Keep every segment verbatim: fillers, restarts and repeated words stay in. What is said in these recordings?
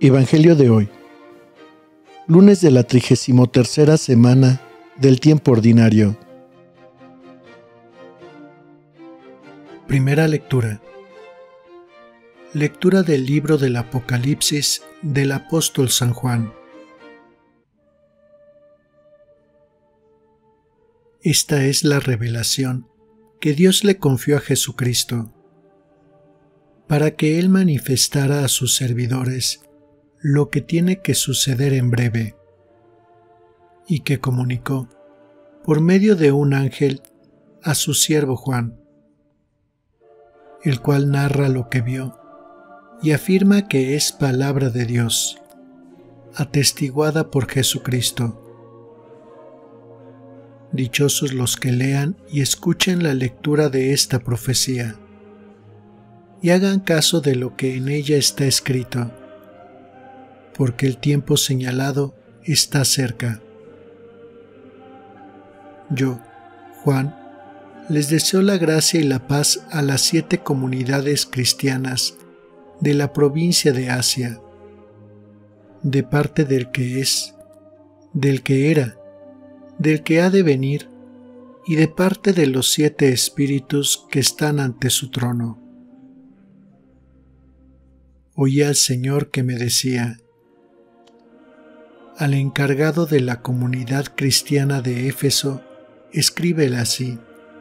Evangelio de hoy, lunes de la trigésimo tercera semana del tiempo ordinario. Primera lectura. Lectura del libro del Apocalipsis del apóstol San Juan. Esta es la revelación que Dios le confió a Jesucristo, para que Él manifestara a sus servidores lo que tiene que suceder en breve, y que comunicó, por medio de un ángel, a su siervo Juan, el cual narra lo que vio y afirma que es palabra de Dios, atestiguada por Jesucristo. Dichosos los que lean y escuchen la lectura de esta profecía, y hagan caso de lo que en ella está escrito, porque el tiempo señalado está cerca. Yo, Juan, les deseo la gracia y la paz a las siete comunidades cristianas de la provincia de Asia, de parte del que es, del que era, del que ha de venir, y de parte de los siete espíritus que están ante su trono. Oí al Señor que me decía: al encargado de la comunidad cristiana de Éfeso, escríbele así: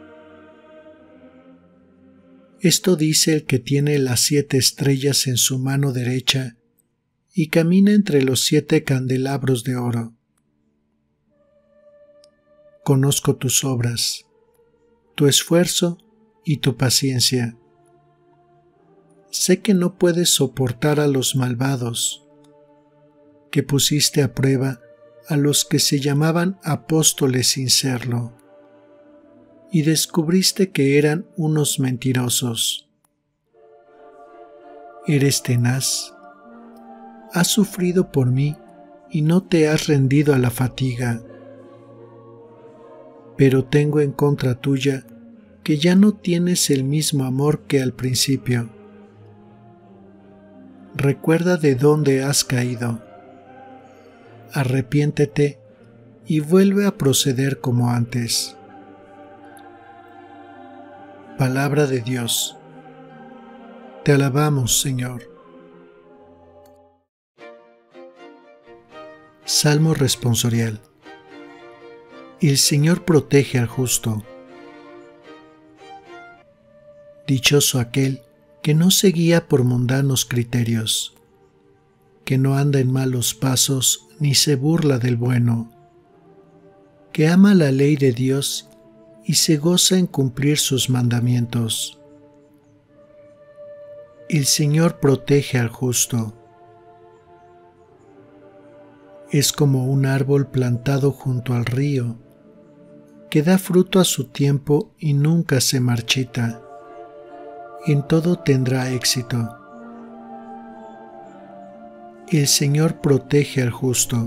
esto dice el que tiene las siete estrellas en su mano derecha y camina entre los siete candelabros de oro. Conozco tus obras, tu esfuerzo y tu paciencia. Sé que no puedes soportar a los malvados, que pusiste a prueba a los que se llamaban apóstoles sin serlo, y descubriste que eran unos mentirosos. Eres tenaz, has sufrido por mí y no te has rendido a la fatiga. Pero tengo en contra tuya que ya no tienes el mismo amor que al principio. Recuerda de dónde has caído. Arrepiéntete y vuelve a proceder como antes. Palabra de Dios. Te alabamos, Señor. Salmo responsorial. El Señor protege al justo. Dichoso aquel que no se guía por mundanos criterios, que no anda en malos pasos ni se burla del bueno, que ama la ley de Dios y se goza en cumplir sus mandamientos. El Señor protege al justo. Es como un árbol plantado junto al río, que da fruto a su tiempo y nunca se marchita. En todo tendrá éxito. El Señor protege al justo.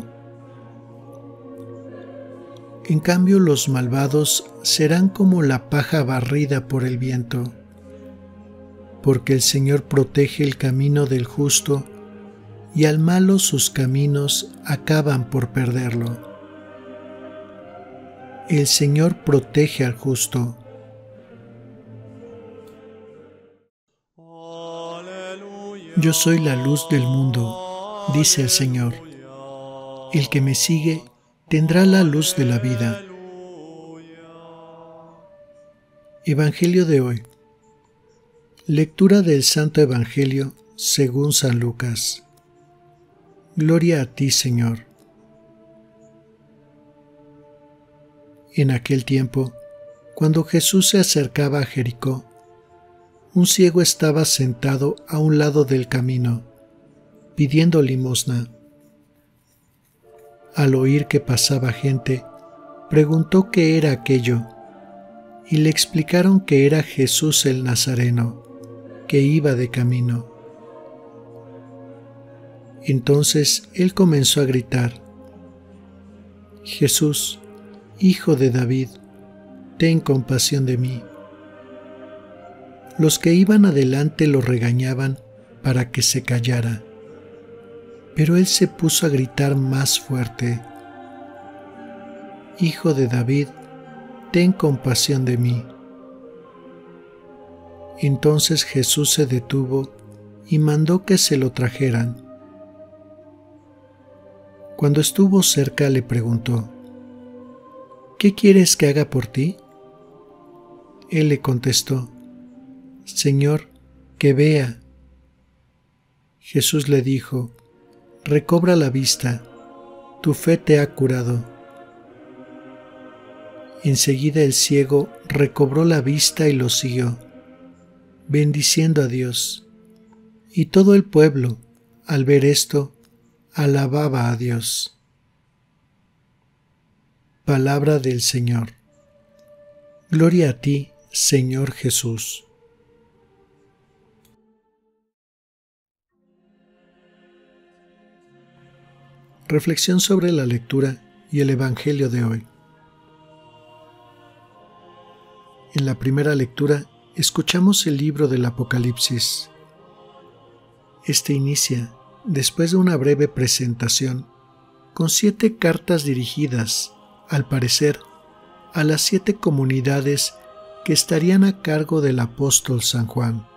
En cambio, los malvados serán como la paja barrida por el viento, porque el Señor protege el camino del justo, y al malo sus caminos acaban por perderlo. El Señor protege al justo. Yo soy la luz del mundo, dice el Señor. El que me sigue tendrá la luz de la vida. Evangelio de hoy. Lectura del Santo Evangelio según San Lucas. Gloria a ti, Señor. En aquel tiempo, cuando Jesús se acercaba a Jericó, un ciego estaba sentado a un lado del camino, pidiendo limosna. Al oír que pasaba gente, preguntó qué era aquello, y le explicaron que era Jesús el Nazareno, que iba de camino. Entonces él comenzó a gritar: Jesús, Hijo de David, ten compasión de mí. Los que iban adelante lo regañaban para que se callara, Pero él se puso a gritar más fuerte: «Hijo de David, ten compasión de mí». Entonces Jesús se detuvo y mandó que se lo trajeran. Cuando estuvo cerca le preguntó: «¿Qué quieres que haga por ti?». Él le contestó: «Señor, que vea». Jesús le dijo: «Recobra la vista, tu fe te ha curado». Enseguida el ciego recobró la vista y lo siguió, bendiciendo a Dios. Y todo el pueblo, al ver esto, alababa a Dios. Palabra del Señor. Gloria a ti, Señor Jesús. Reflexión sobre la lectura y el Evangelio de hoy. En la primera lectura escuchamos el libro del Apocalipsis. Este inicia, después de una breve presentación, con siete cartas dirigidas, al parecer, a las siete comunidades que estarían a cargo del apóstol San Juan.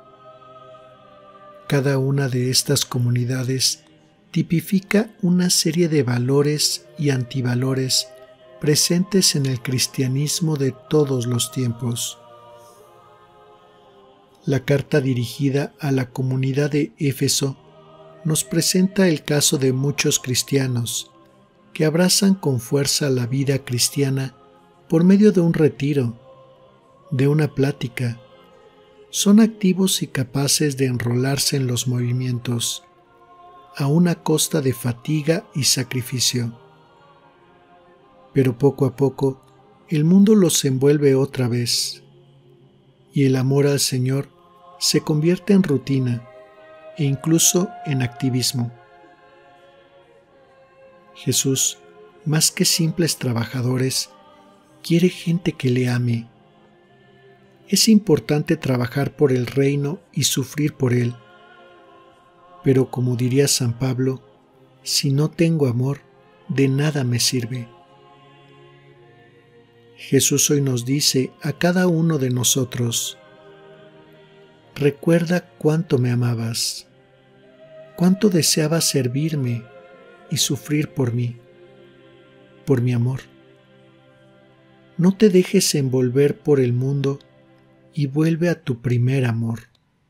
Cada una de estas comunidades tipifica una serie de valores y antivalores presentes en el cristianismo de todos los tiempos. La carta dirigida a la comunidad de Éfeso nos presenta el caso de muchos cristianos que abrazan con fuerza la vida cristiana por medio de un retiro, de una plática. Son activos y capaces de enrolarse en los movimientos, a una costa de fatiga y sacrificio. Pero poco a poco el mundo los envuelve otra vez, y el amor al Señor se convierte en rutina e incluso en activismo. Jesús, más que simples trabajadores, quiere gente que le ame. Es importante trabajar por el reino y sufrir por él. Pero como diría San Pablo, si no tengo amor, de nada me sirve. Jesús hoy nos dice a cada uno de nosotros: recuerda cuánto me amabas, cuánto deseabas servirme y sufrir por mí, por mi amor. No te dejes envolver por el mundo y vuelve a tu primer amor.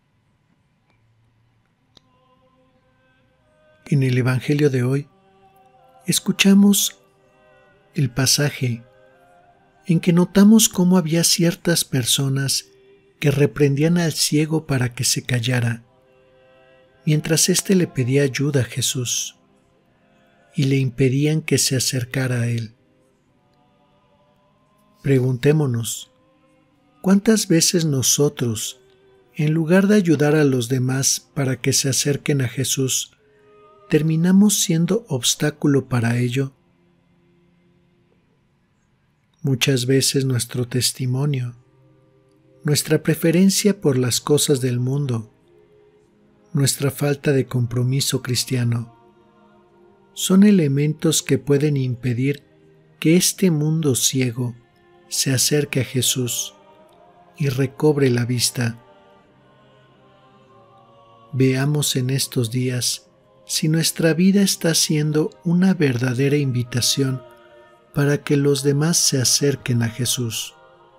En el Evangelio de hoy, escuchamos el pasaje en que notamos cómo había ciertas personas que reprendían al ciego para que se callara, mientras éste le pedía ayuda a Jesús, y le impedían que se acercara a él. Preguntémonos, ¿cuántas veces nosotros, en lugar de ayudar a los demás para que se acerquen a Jesús, terminamos siendo obstáculo para ello? Muchas veces nuestro testimonio, nuestra preferencia por las cosas del mundo, nuestra falta de compromiso cristiano, son elementos que pueden impedir que este mundo ciego se acerque a Jesús y recobre la vista. Veamos en estos días si nuestra vida está siendo una verdadera invitación para que los demás se acerquen a Jesús.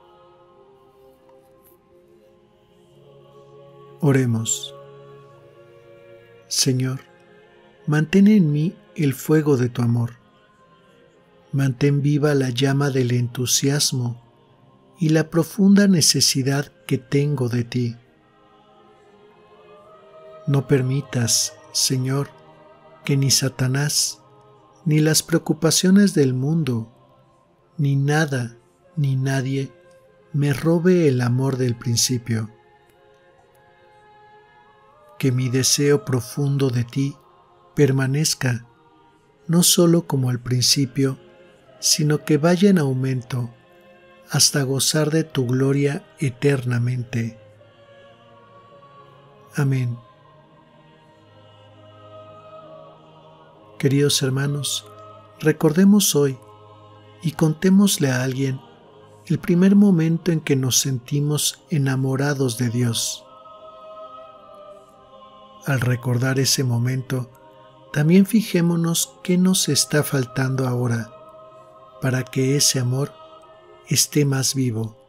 Oremos. Señor, mantén en mí el fuego de tu amor. Mantén viva la llama del entusiasmo y la profunda necesidad que tengo de ti. No permitas, Señor, que ni Satanás, ni las preocupaciones del mundo, ni nada, ni nadie me robe el amor del principio. Que mi deseo profundo de ti permanezca, no solo como al principio, sino que vaya en aumento hasta gozar de tu gloria eternamente. Amén. Queridos hermanos, recordemos hoy y contémosle a alguien el primer momento en que nos sentimos enamorados de Dios. Al recordar ese momento, también fijémonos qué nos está faltando ahora para que ese amor esté más vivo.